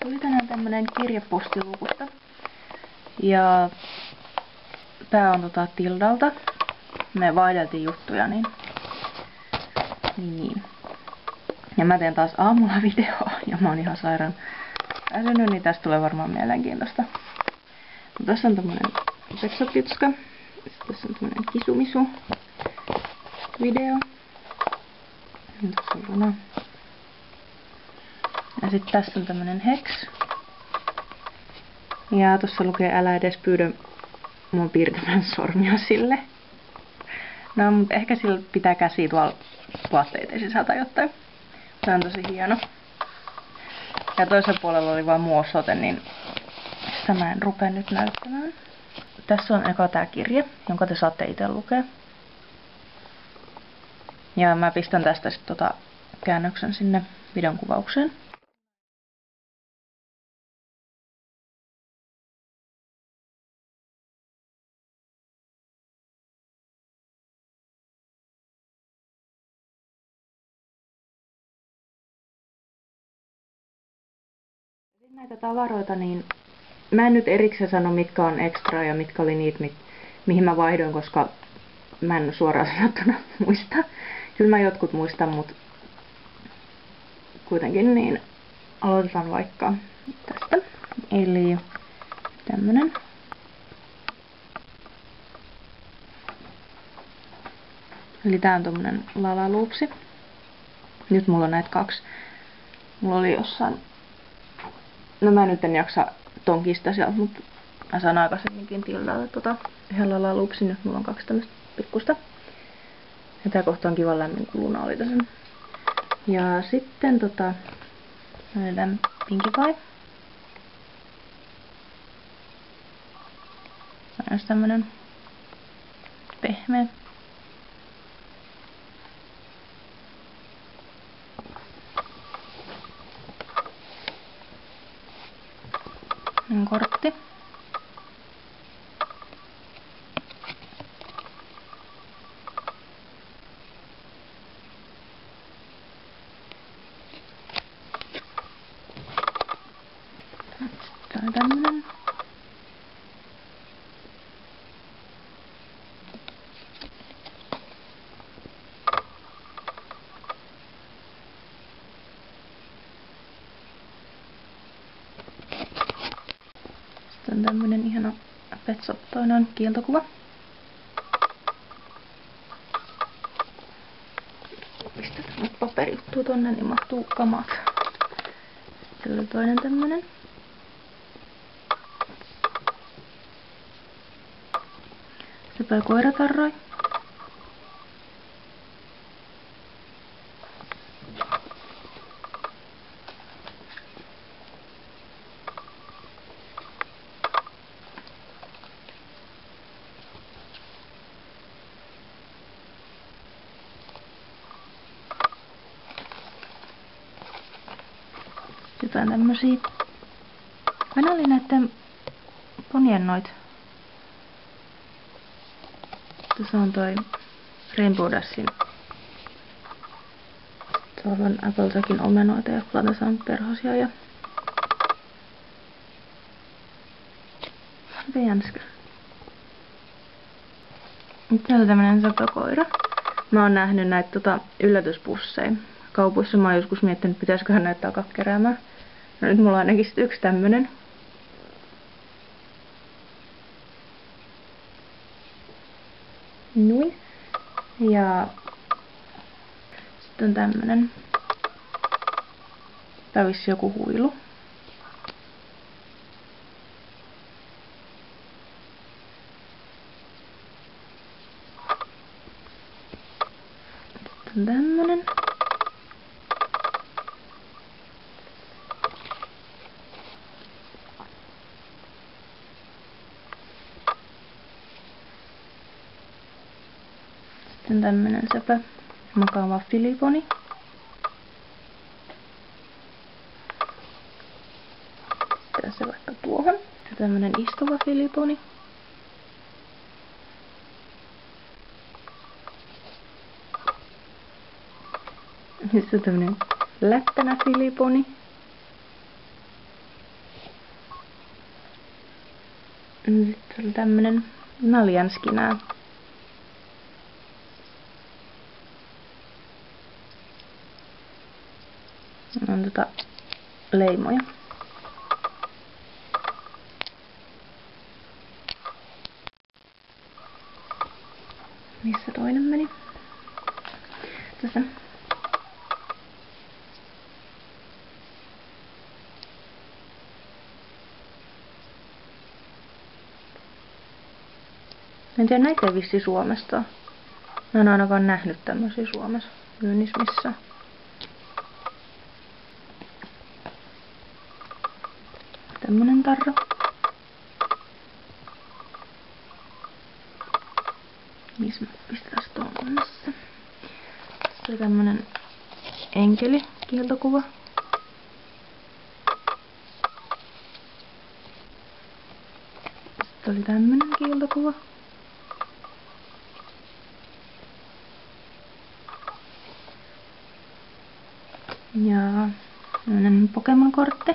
Tuli tänään tämmönen kirje postiluukusta. Ja tää on Tildalta. Me vaihdeltiin juttuja, niin. Ja mä teen taas aamulla videoa ja mä oon ihan sairaan väsynyt, niin tästä tulee varmaan mielenkiintoista. Tässä on tämmönen peksapitska. Tässä on tämmönen kisumisu video. Tässä on runa. Ja sitten tässä on tämmönen hex. Ja tuossa lukee älä edes pyydä mun piirtämään sormia sille. No, mutta ehkä sillä pitää käsiä tuolla vaatteiden sisältä jotain. Se on tosi hieno. Ja toisella puolella oli vaan muosote, niin sitä mä en rupea nyt näyttämään. Tässä on eka tää kirje, jonka te saatte itse lukea. Ja mä pistän tästä sitten käännöksen sinne videon kuvaukseen. Näitä tavaroita, niin mä en nyt erikseen sano, mitkä on ekstra ja mitkä oli niitä, mihin mä vaihdoin, koska mä en suoraan sanottuna muista. Kyllä mä jotkut muistan, mutta kuitenkin niin aloitetaan vaikka tästä. Eli tämmönen. Eli tää on tommonen lalaluupsi. Nyt mulla on näitä kaksi. Mulla oli jossain... No mä nyt en jaksa tonkista sieltä, mutta mä saan aikaisemminkin Tildalle yhden lalaluupsin. Nyt mulla on kaksi tämmöstä pikkusta. Ja tää kohta on kivan lämmin, kun Luna oli tässä. Ja sitten löydän Pinkie Pie. Tää on just tämmönen pehmeä. Kortti. Sitten on tämmönen. Sitten on tämmönen ihana petsottoinen kiiltokuva. Pistetään nyt paperijuttua tonne, niin mahtuu kamat. Sitten oli toinen tämmönen. Sitten koiratarroi. Jotain tämmösiä. Aina oli näitten ponien noit. Tässä on toi Rainbow Dashin. Tuolla on Appletakin omenoita ja Platasan perhosia ja... Mitä jänskä. Täällä on tämmönen söpökoira. Mä oon nähnyt näitä yllätyspusseja. Kaupoissa mä oon joskus miettinyt, pitäisiköhän näyttää alkaa keräämään. No nyt mulla on ainakin sit yksi tämmönen. Noin. Ja sitten on tämmönen. Tää on vissi joku huilu. Sitten on tämmönen. Sitten tämmönen sepä makaava filiponi. Sitten se vaikka tuohon. Sitten tämmönen istuva filiponi. Sitten tämmönen lättänä filiponi. Sitten oli tämmönen naljanskinää. On leimoja. Missä toinen meni? Tässä. En tiedä, näitä ei vissi Suomesta. Mä en ainakaan nähnyt tämmösiä Suomessa myynnissä missään. Tämmönen tarra. Missä mä pistetään tuossa? Tässä on tämmönen enkeli kiiltokuva. Sitten oli tämmönen kiiltokuva. Ja tämmönen Pokemon-kortti.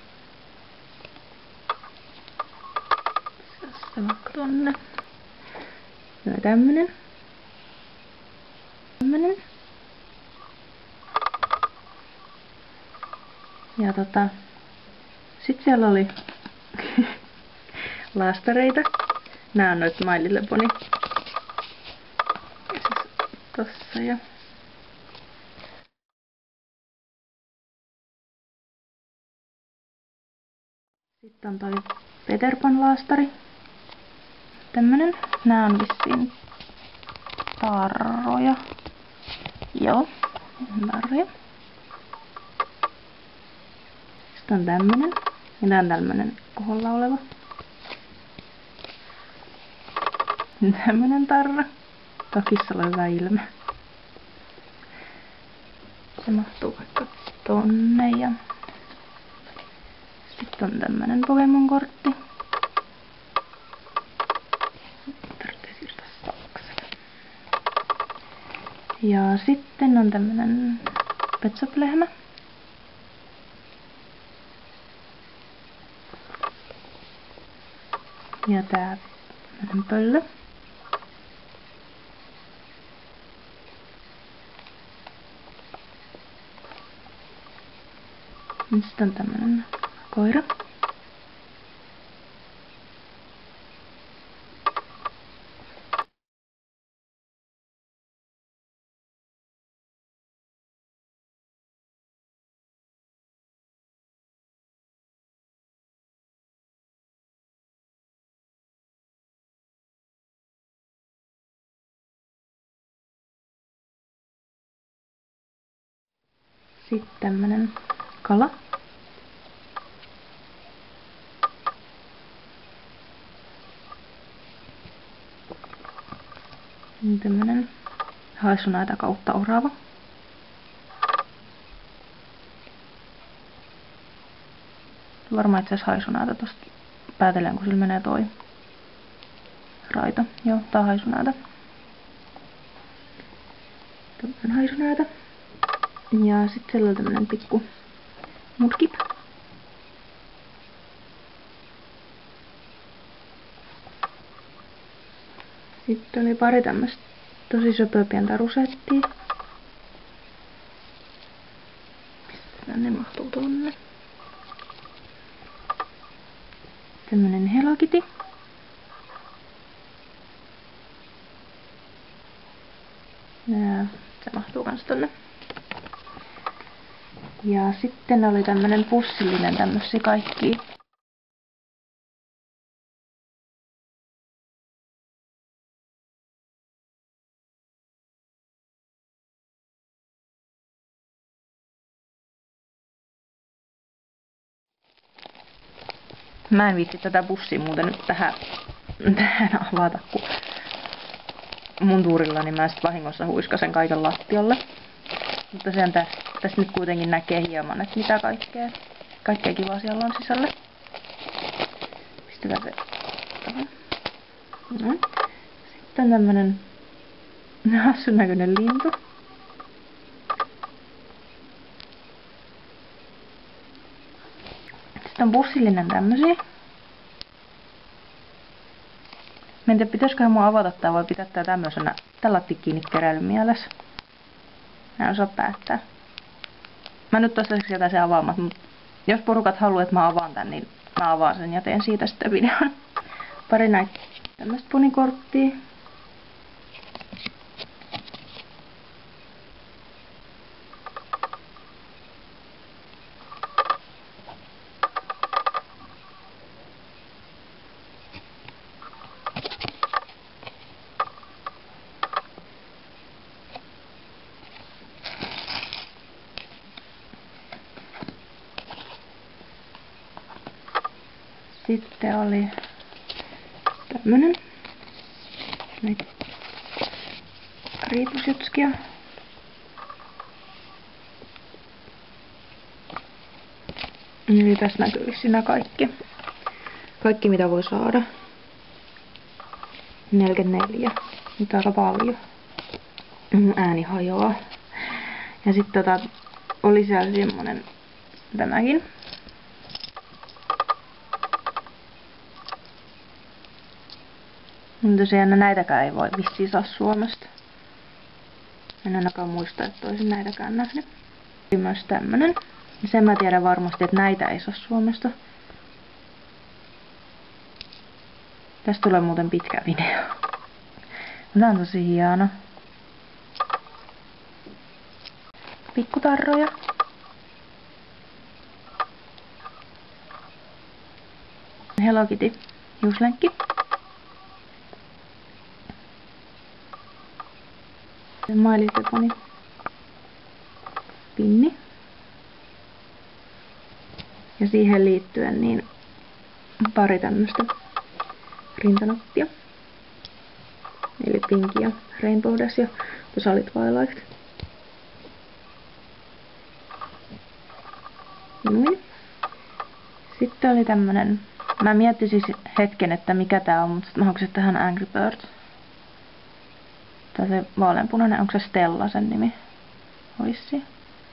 Tässä vaikka tonne. Ja tämmönen. Tämmönen. Ja sit siellä oli laastareita. Nää on noit My Little Pony. Ja siis tossa ja sitten on toi Peter Pan laastari. Tämmönen. Nää on vissiin tarroja. Joo, tarroja. Sitten on tämmönen. Ja tää on tämmönen koholla oleva. Tämmönen tarra. Takissa on hyvä ilme. Se mahtuu vaikka tonne ja sitten on tämmönen Pokemon-kortti. Tarvitsee siirtää saksalle. Ja sitten on tämmönen Pet Shop-lehmä. Ja tää tämmönen pöllö. Sitten on tämmönen koira. Sitten tämmönen kala. Tämmönen haisunaita kautta orava. Varmaan itse asiassa haisunaita tosta päätellen, kun sillä menee toi raita. Joo, tää on haisunaita. Tämmönen haisunaita. Ja sit siellä on tämmönen pikku mudkip. Sitten oli pari tämmöstä tosi söpöä pientä rusettia. Mistä ne mahtuu tonne? Tämmönen Hello Kitty. Ja se mahtuu kans tonne. Ja sitten oli tämmönen pussillinen tämmösiä kaikkia. Mä en viitsi tätä bussia muuten nyt tähän avata, kun mun tuurillani mä sit vahingossa huiskasen kaiken lattialle. Mutta sen tässä nyt kuitenkin näkee hieman, että mitä kaikkea kivaa siellä on sisällä. Pistetään se tähän. No. Sitten tämmönen hassun näköinen lintu. Sitten on bussillinen tämmösiä. En tiedä, pitäisiköhän mun avata tää vai pitää tää tämmösenä tällä kiinni keräilyn mielessä. Mä en osaa päättää. Mä nyt toistaiseksi jätän sen avaamat, mutta jos porukat haluaa, että mä avaan tän, niin mä avaan sen ja teen siitä sitten videon. Pari näitä tämmöstä ponikorttia. Sitten oli tämmönen näitä riipusjutskia. Eli tässä näkyy siinä kaikki. Kaikki mitä voi saada. 44. Nyt aika paljon. Ääni hajoaa. Ja sitten oli siellä semmonen tämäkin. Tosiaan näitäkään ei voi vissiin saa Suomesta. En ainakaan muista, että olisin näitäkään nähnyt. Oli myös tämmönen. Sen mä tiedän varmasti, että näitä ei saa Suomesta. Tästä tulee muuten pitkä video. Tää on tosi hieno. Pikkutarroja. Hello Kitty hiuslenkki. My Little Pony pinni. Ja siihen liittyen niin pari tämmöstä rintanappia. Eli Pinky ja Rainbow Dash ja tuossa oli Twilight. Noin. Sitten oli tämmönen, mä mietin siis hetken, että mikä tää on, mutta mä hauksin tähän Angry Birds. Tää se vaaleanpunainen, onko se Stella sen nimi? Oissi.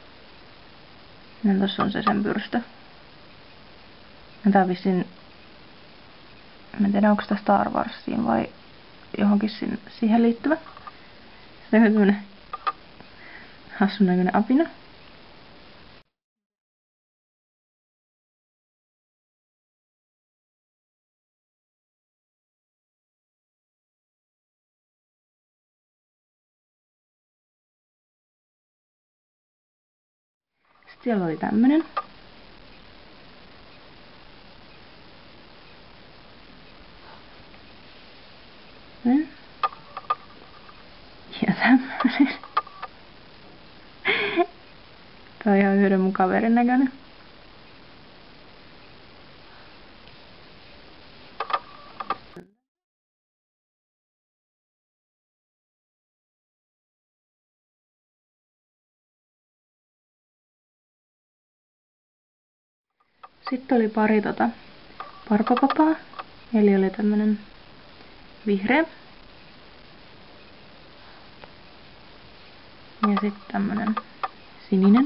Ja tossa on se sen pyrstö. Ja tää on vissiin, mä en tiedä onko sitä Star Warsiin vai johonkin siihen liittyvä. Sitten on tämmönen hassun näköinen apina. Sitten siellä oli tämmönen. Ja tämmönen. Tää on ihan yhden mun kaverin näköinen. Sitten oli pari parpapapaa, eli oli tämmönen vihreä. Ja sitten tämmönen sininen.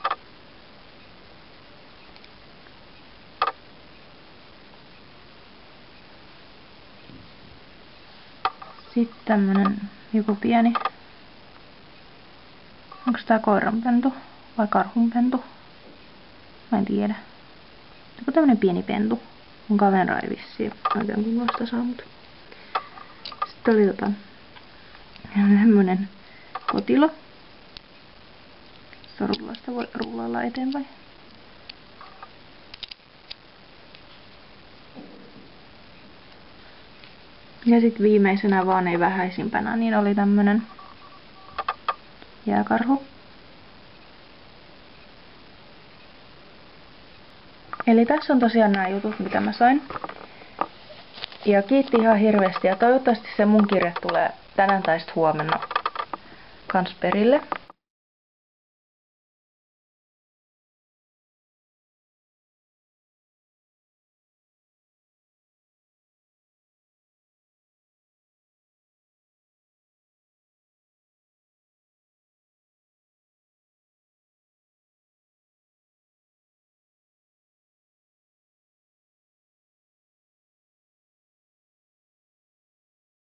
Sitten tämmönen joku pieni. Onko tää koiranpentu vai karhunpentu? Mä en tiedä. Joku tämmönen pieni pentu. Mun kavera ei vissiin oikein kunnosta saa, mutta. Sitten oli tämmönen kotilo. Rullasta voi rullalla eteenpäin. Ja sitten viimeisenä vaan ei vähäisimpänä, niin oli tämmönen jääkarhu. Eli tässä on tosiaan nämä jutut, mitä mä sain. Ja kiitti ihan hirveästi ja toivottavasti se mun kirja tulee tänään tai huomenna kans perille.